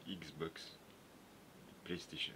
Xbox, PlayStation.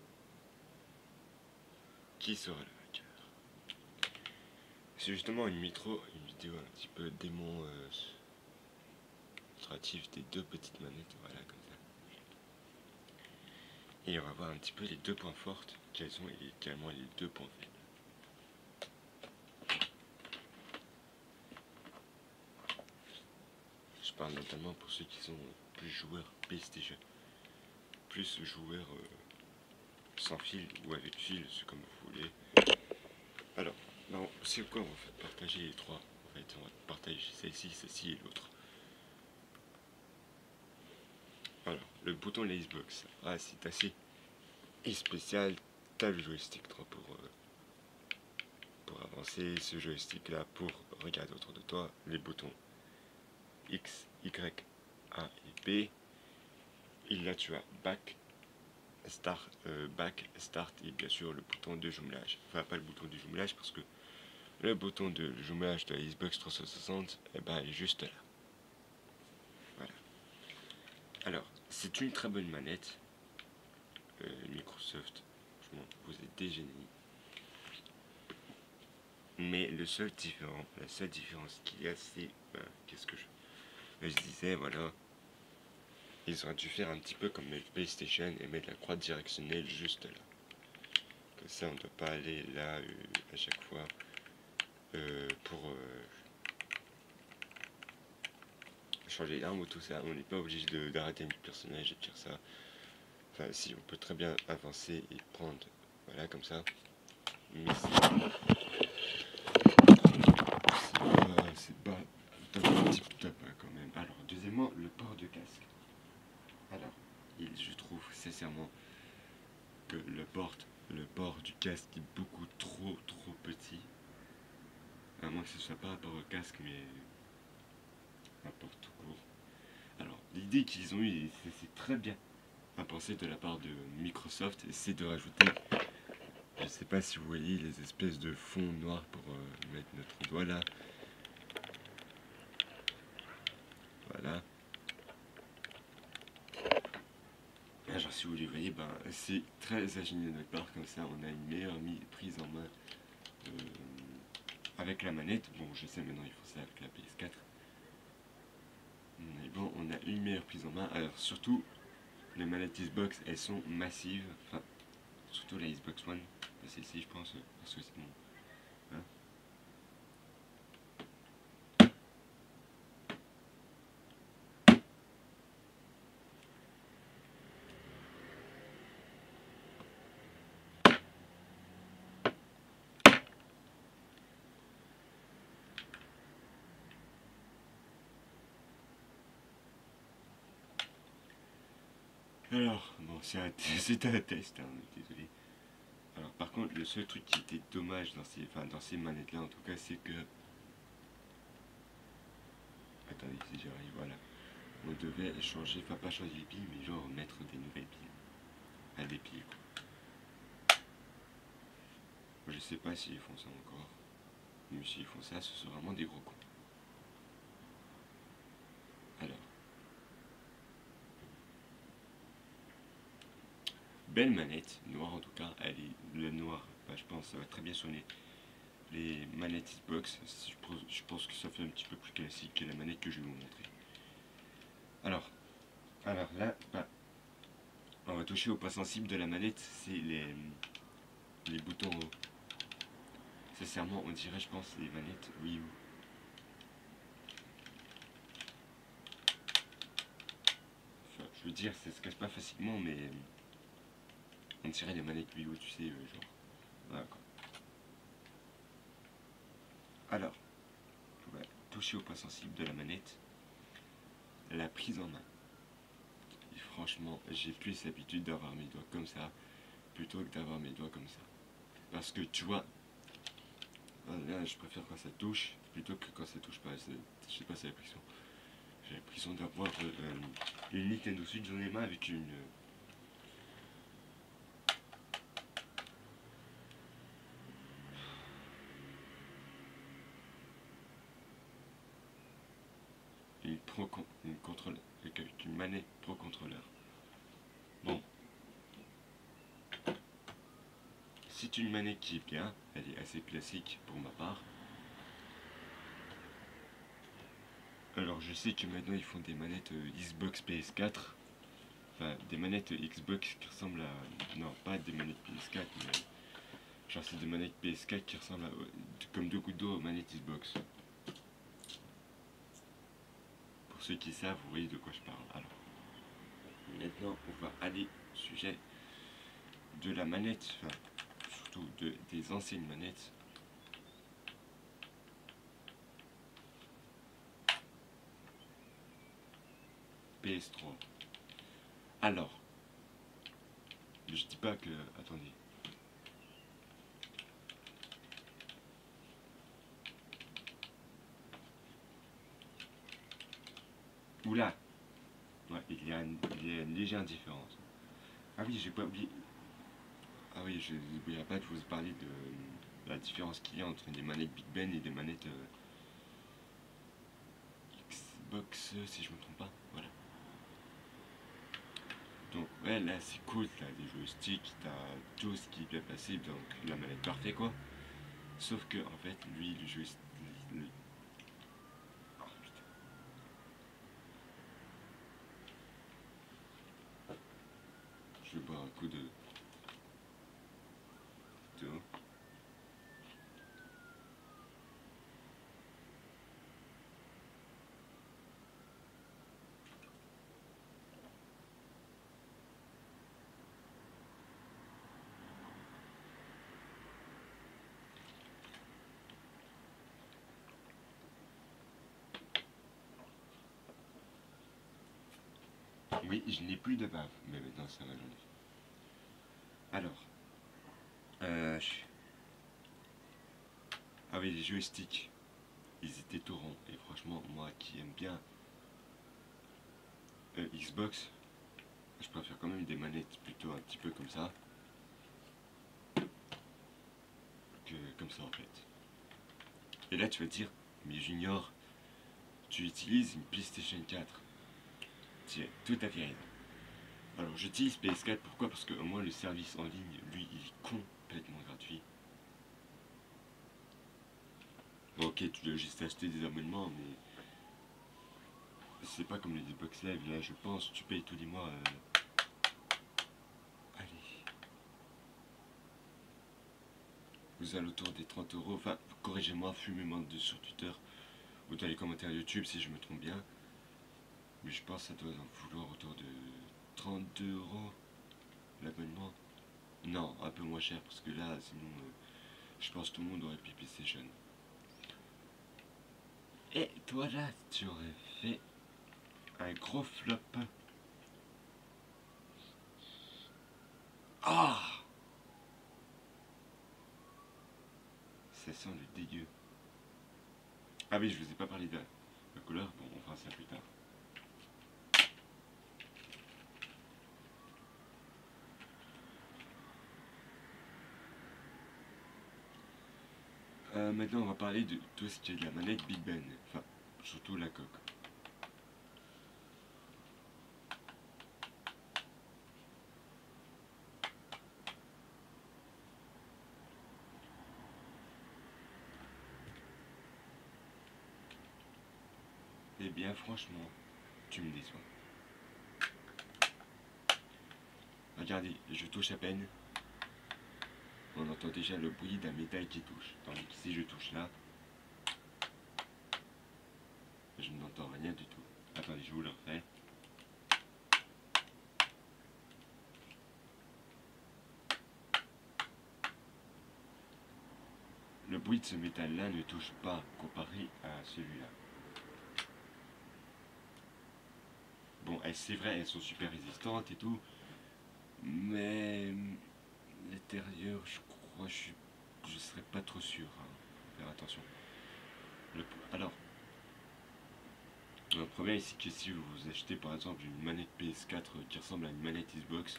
Qui sera le vainqueur? C'est justement une vidéo un petit peu démonstrative des deux petites manettes, voilà, comme ça. Et on va voir un petit peu les deux points forts, quels sont également les deux points faibles. Je parle notamment pour ceux qui sont plus joueurs PlayStation, plus joueurs sans fil ou avec fil, c'est comme vous voulez. Alors, c'est quoi on va partager les trois? En fait, on va partager celle-ci et l'autre. Alors, le bouton de la Xbox, c'est assez spécial. T'as le joystick 3 pour avancer, ce joystick là pour regarder autour de toi, les boutons X, Y, A et B. Et là tu as back, start et bien sûr le bouton de jumelage. Enfin pas le bouton de jumelage parce que le bouton de jumelage de la Xbox 360 est juste là. Voilà. Alors c'est une très bonne manette. Microsoft, franchement vous êtes des génies. Mais la seule différence qu'il y a, c'est qu'est-ce que je disais, voilà, ils auraient dû faire un petit peu comme le PlayStation et mettre la croix directionnelle juste là. Comme ça, on ne doit pas aller là à chaque fois pour changer l'arme ou tout ça. On n'est pas obligé d'arrêter un personnage et de faire ça. Enfin, si, on peut très bien avancer et prendre, voilà, comme ça. Mais c'est pas un petit top quand même. Alors, deuxièmement, le port de casque. Alors, je trouve sincèrement que le port du casque est beaucoup trop petit. À moins que ce soit pas rapport au casque, mais rapport tout court. Alors, l'idée qu'ils ont eue, c'est très bien à penser de la part de Microsoft, c'est de rajouter, je sais pas si vous voyez, les espèces de fonds noirs pour mettre notre doigt là. Voilà. Alors si vous les voyez, c'est très ingénieux de notre part, comme ça on a une meilleure prise en main avec la manette. Bon, je sais maintenant il faut ça avec la PS4. Mais bon, on a une meilleure prise en main. Alors surtout, les manettes Xbox, elles sont massives. Enfin, surtout la Xbox One. Celle-ci, je pense, parce que c'est bon. Hein. Alors, bon, c'est un test, hein, désolé. Alors, par contre, le seul truc qui était dommage dans ces manettes-là, en tout cas, c'est que... Attendez, si j'arrive, voilà. On devait changer, enfin pas changer les piles, mais genre mettre des nouvelles piles. À des piles, quoi. Je sais pas s'ils font ça encore. Mais s'ils font ça, ce sera vraiment des gros cons. Alors. Belle manette, noire en tout cas. Elle est le noir, je pense ça va très bien sonner. Les manettes Xbox, je pense que ça fait un petit peu plus classique que la manette que je vais vous montrer. Alors là, on va toucher au point sensible de la manette, c'est les boutons hauts. Sincèrement, on dirait, je pense, les manettes Wii U. Enfin, je veux dire, ça se casse pas facilement, mais on dirait les manettes Wii U, tu sais, genre. Voilà quoi. Alors, on va toucher au point sensible de la manette, la prise en main. Et franchement, j'ai plus l'habitude d'avoir mes doigts comme ça plutôt que d'avoir mes doigts comme ça. Parce que tu vois, là je préfère quand ça touche plutôt que quand ça touche pas. Je sais pas, c'est l'impression. J'ai l'impression d'avoir une Nintendo Switch dans les mains avec une manette Pro Controller. c'est une manette qui est bien, elle est assez classique pour ma part. Alors je sais que maintenant ils font des manettes Xbox PS4, enfin des manettes Xbox qui ressemblent à... Non, pas des manettes PS4, mais genre c'est des manettes PS4 qui ressemblent à... comme deux gouttes d'eau aux manettes Xbox. Pour ceux qui savent, vous voyez de quoi je parle. Alors, maintenant on va aller au sujet de la manette, enfin surtout des anciennes manettes. PS3. Alors, je dis pas que... Attendez. Oula. Ouais, il y a une légère différence. Ah oui, j'ai pas oublié... Ah oui, je n'oublierai pas de vous parler de la différence qu'il y a entre des manettes Big Ben et des manettes Xbox, si je me trompe pas. Voilà. Donc ouais, là c'est cool, t'as des joysticks, t'as tout ce qui est bien placé, donc la manette parfait quoi. Sauf que en fait, lui, le joystick... Oh, putain. Je vais boire un coup d'eau. Oui, je n'ai plus de bave, mais maintenant ça va, j'en ai. Alors, ah oui, les joysticks, ils étaient tout ronds. Et franchement, moi qui aime bien Xbox, je préfère quand même des manettes plutôt un petit peu comme ça, que comme ça en fait. Et là tu vas te dire, mais Junior, tu utilises une PlayStation 4. Tu as tout à fait raison. Alors j'utilise PS4, pourquoi? Parce que au moins le service en ligne, lui, il est complètement gratuit. Bon, ok, tu dois juste acheter des abonnements, mais c'est pas comme les Xbox Live, là je pense, tu payes tous les mois... Allez. Vous allez autour des 30 euros, enfin, corrigez-moi, fumez-moi sur Twitter, ou dans les commentaires YouTube si je me trompe bien. Mais je pense que ça doit en vouloir autour de 32 euros l'abonnement. Non, un peu moins cher, parce que là, sinon, je pense que tout le monde aurait pipi session. Et toi là, tu aurais fait un gros flop. Ah, ça sent le dégueu. Ah oui, je vous ai pas parlé de la couleur, bon, on fera ça plus tard. Maintenant, on va parler de tout ce qui est de la manette Big Ben, enfin, surtout la coque. Eh bien, franchement, tu me déçois. Regardez, je touche à peine. On entend déjà le bruit d'un métal qui touche. Tandis que si je touche là, je n'entends rien du tout. Attendez, je vous le refais. Le bruit de ce métal-là ne touche pas comparé à celui-là. Bon, c'est vrai, elles sont super résistantes et tout, mais l'intérieur, je crois, je serais pas trop sûr. Hein. Faire attention. Alors, le problème, c'est que si vous achetez par exemple une manette PS4 qui ressemble à une manette Xbox,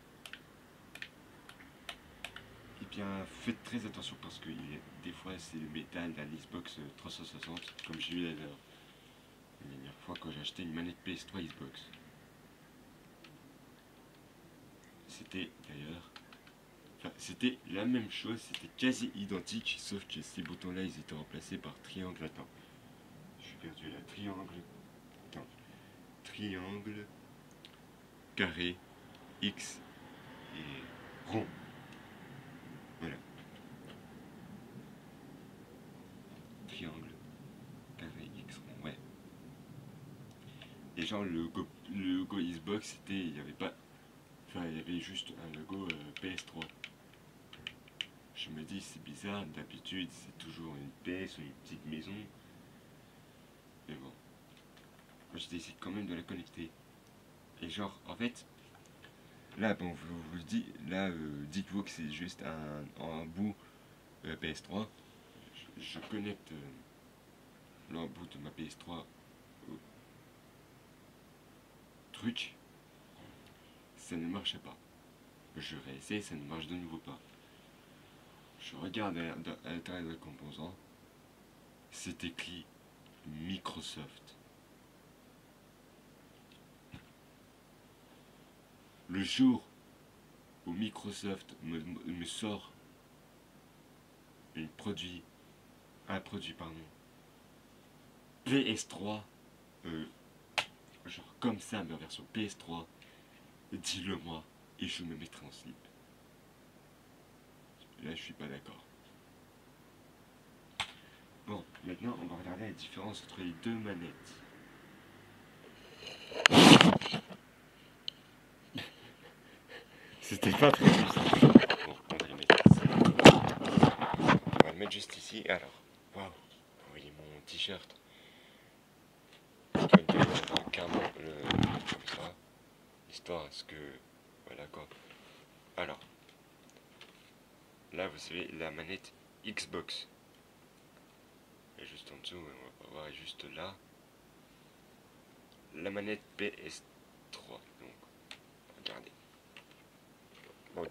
eh bien, faites très attention parce que des fois, c'est le métal d'un Xbox 360, comme j'ai eu la dernière fois quand j'ai acheté une manette PS3 Xbox. C'était d'ailleurs Enfin, c'était la même chose, c'était quasi identique, sauf que ces boutons-là, ils étaient remplacés par triangle. Attends, je suis perdu là. Triangle. Attends. Triangle, carré, X et rond. Voilà. Triangle, carré, X, rond, ouais. Et genre le logo Xbox, c'était, il n'y avait pas, enfin il y avait juste un logo PS3. Je me dis c'est bizarre, d'habitude c'est toujours une PS ou une petite maison. Mais bon, moi je décide quand même de la connecter. Et genre en fait, là bon vous le dis, là dites-vous que c'est juste un bout PS3. Je connecte l'embout de ma PS3 au truc, ça ne marchait pas. Je réessaye, ça ne marche de nouveau pas. Je regarde à l'intérieur des composants, c'est écrit Microsoft. Le jour où Microsoft me sort un produit pardon, PS3, genre comme ça, mais en version PS3, dis-le moi et je me mettrai en slip. Là, je suis pas d'accord. Bon, maintenant, on va regarder la différence entre les deux manettes. C'était pas très juste. Bon, on va le mettre ici. On va le mettre juste ici. Alors, waouh, vous voyez mon t-shirt. Carrément comme ça, histoire à ce que, voilà quoi. Alors, là vous savez la manette Xbox. Et juste en dessous, on va voir juste là la manette PS3. Donc, regardez. Bon,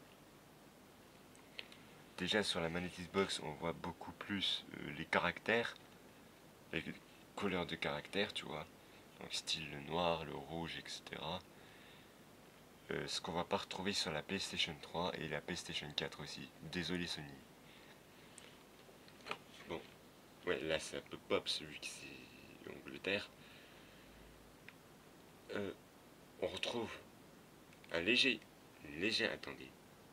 déjà sur la manette Xbox, on voit beaucoup plus les caractères, les couleurs de caractères, tu vois. Donc, style le noir, le rouge, etc. Ce qu'on va pas retrouver sur la PlayStation 3 et la PlayStation 4 aussi. Désolé Sony. Bon, ouais, là c'est un peu pop celui qui c'est Angleterre. On retrouve un léger, attendez.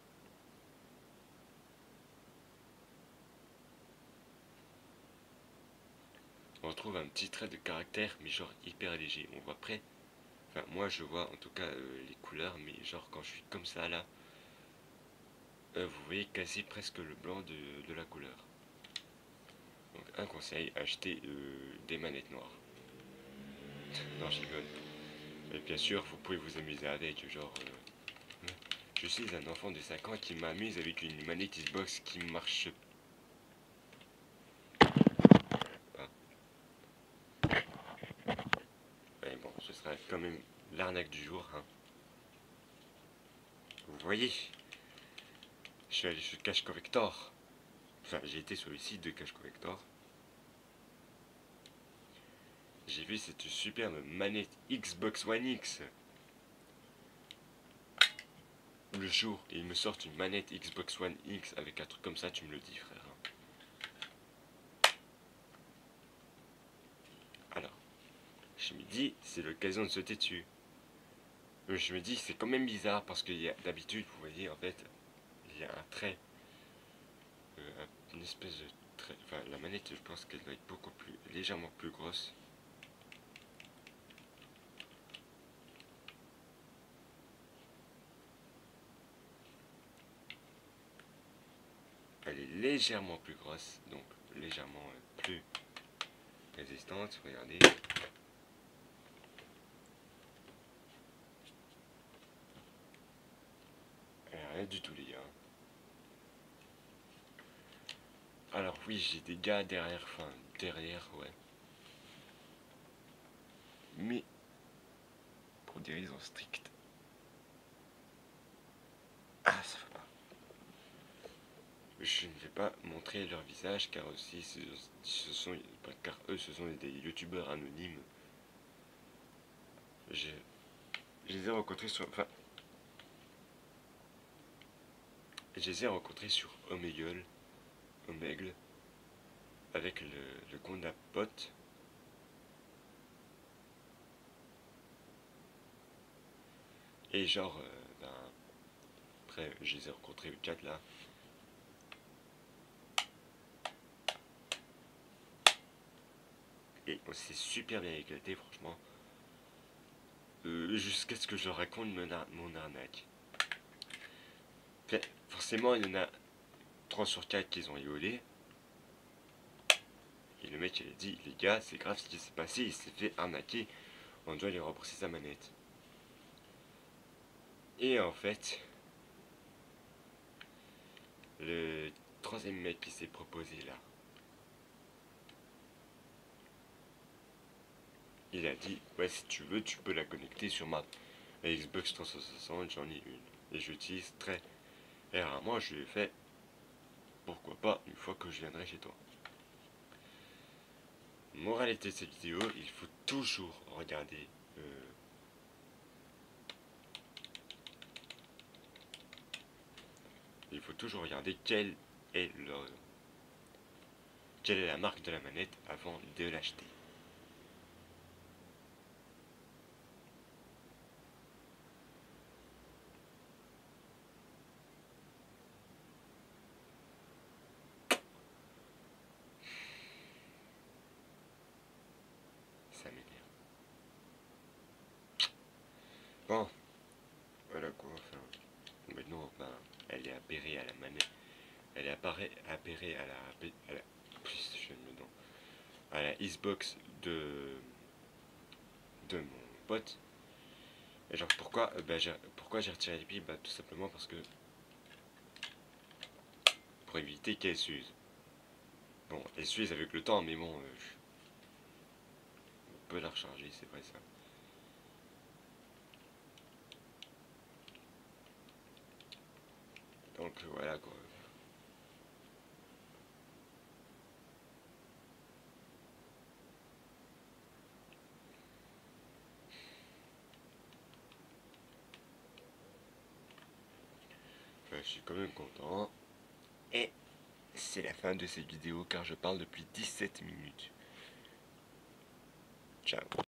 On retrouve un petit trait de caractère, mais genre hyper léger. On voit près. Enfin, moi je vois en tout cas les couleurs, mais genre quand je suis comme ça là, vous voyez quasi presque le blanc de la couleur. Donc un conseil, achetez des manettes noires. Non, je rigole. Et bien sûr, vous pouvez vous amuser avec, genre... je suis un enfant de 5 ans qui m'amuse avec une manette Xbox qui marche pas. Mais bon, ce sera quand même l'arnaque du jour, hein. Vous voyez, je suis allé sur Cash Collector. Enfin, j'ai été sur le site de Cash Collector. J'ai vu cette superbe manette Xbox One X. Le jour où ils me sortent une manette Xbox One X avec un truc comme ça, tu me le dis, frère. Alors, je me dis, c'est l'occasion de sauter dessus. Je me dis, c'est quand même bizarre parce qu'il y a d'habitude, vous voyez, en fait, il y a un trait. Une espèce de trait. Enfin, la manette, je pense qu'elle doit être beaucoup plus, légèrement plus grosse. Elle est légèrement plus grosse, donc légèrement plus résistante. Regardez. Rien du tout, les gars. Alors oui, j'ai des gars derrière, enfin derrière, ouais. Mais pour des raisons strictes. Ah, ça va pas. Je ne vais pas montrer leur visage car aussi car eux ce sont des youtubeurs anonymes. Je les ai rencontrés sur. Enfin. je les ai rencontrés sur Omegle, avec le compte d'un pote. Et genre, après, je les ai rencontrés le 4 là. Et on s'est super bien éclaté, franchement. Jusqu'à ce que je raconte mon arnaque. Forcément, il y en a 3 sur 4 qui ont rigolé. Et le mec, il a dit, les gars, c'est grave ce qui s'est passé, il s'est fait arnaquer. On doit lui rembourser sa manette. Et en fait, le troisième mec qui s'est proposé là, il a dit, ouais, si tu veux, tu peux la connecter sur ma Xbox 360, j'en ai une. Et j'utilise très rarement, je lui ai fait, pourquoi pas, une fois que je viendrai chez toi. Moralité de cette vidéo, il faut toujours regarder quelle est la marque de la manette avant de l'acheter. Ça m'énerve. Bon, voilà quoi. Enfin, maintenant, elle est appairée à la manette. Elle est appairée à la PlayStation maintenant. À la Xbox de mon pote. Et genre pourquoi pourquoi j'ai retiré les piles? Tout simplement parce que pour éviter qu'elle s'use. Bon, elle s'use avec le temps, mais bon, on peut la recharger, c'est vrai ça. Donc voilà quoi. Enfin, je suis quand même content. Et c'est la fin de cette vidéo car je parle depuis 17 minutes. Ciao.